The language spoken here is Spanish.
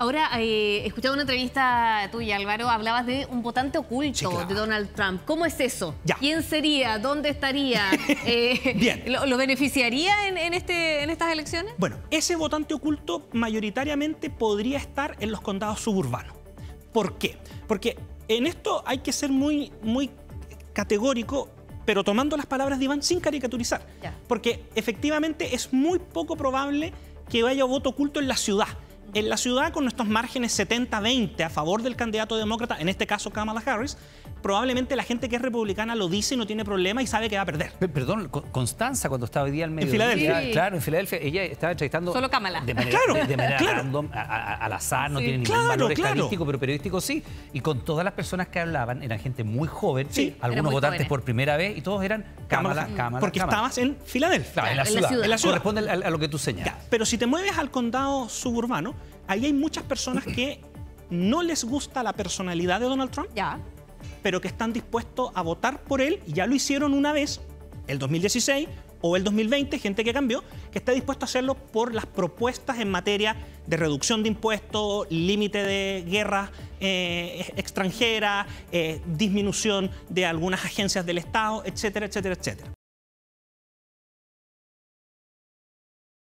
Ahora, escuchaba una entrevista tuya, Álvaro, hablabas de un votante oculto, sí, claro, de Donald Trump. ¿Cómo es eso? Ya. ¿Quién sería? ¿Dónde estaría? Bien. ¿Lo beneficiaría en estas elecciones? Bueno, ese votante oculto mayoritariamente podría estar en los condados suburbanos. ¿Por qué? Porque en esto hay que ser muy categórico, pero tomando las palabras de Iván sin caricaturizar. Ya. Porque efectivamente es muy poco probable que haya voto oculto en la ciudad. En la ciudad, con nuestros márgenes 70-20 a favor del candidato demócrata, en este caso Kamala Harris, probablemente la gente que es republicana lo dice y no tiene problema y sabe que va a perder. Perdón, Constanza, cuando estaba hoy día al mediodía. En Filadelfia. Sí. Claro, en Filadelfia, ella estaba entrevistando... Solo Kamala. De manera, random, al azar, no tiene ningún valor estadístico, pero periodístico sí. Y con todas las personas que hablaban, eran gente muy joven, sí, algunos votantes por primera vez, y todos eran Kamala. Porque estabas en Filadelfia. Claro, en la ciudad. Corresponde a lo que tú señalas. Ya, pero si te mueves al condado suburbano, ahí hay muchas personas que no les gusta la personalidad de Donald Trump, ya, pero que están dispuestos a votar por él, y ya lo hicieron una vez, el 2016 o el 2020, gente que cambió, que está dispuesto a hacerlo por las propuestas en materia de reducción de impuestos, límite de guerras extranjeras, disminución de algunas agencias del Estado, etcétera, etcétera, etcétera.